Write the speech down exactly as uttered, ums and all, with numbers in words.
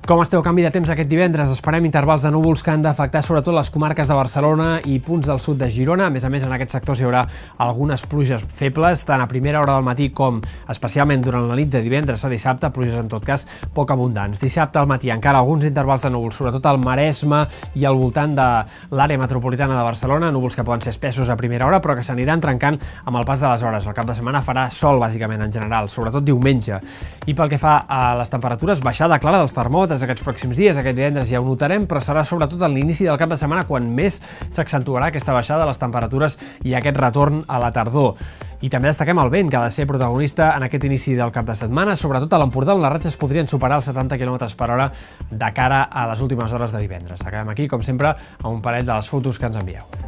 Com esteu? Canvi de temps aquest divendres. Esperem intervals de núvols que han d'afectar sobretot les comarques de Barcelona i punts del sud de Girona. A més a més, en aquests sectors hi haurà algunes pluges febles, tant a primera hora del matí com especialment durant la nit de divendres a dissabte, pluges en tot cas poc abundants. Dissabte al matí encara alguns intervals de núvols, sobretot al Maresme i al voltant de l'àrea metropolitana de Barcelona, núvols que poden ser espessos a primera hora però que s'aniran trencant amb el pas de les hores. El cap de setmana farà sol, bàsicament, en general, sobretot diumenge. I pel que fa a les temperatures, baixada clara dels termòmetres aquests pròxims dies, aquest divendres ja ho notarem, però serà sobretot a l'inici del cap de setmana quan més s'accentuarà aquesta baixada de les temperatures i aquest retorn a la tardor. I també destaquem el vent, que ha de ser protagonista en aquest inici del cap de setmana, sobretot a l'Empordà, on les ratxes podrien superar els setanta quilòmetres per hora de cara a les últimes hores de divendres. Acabem aquí, com sempre, amb un parell de les fotos que ens envieu.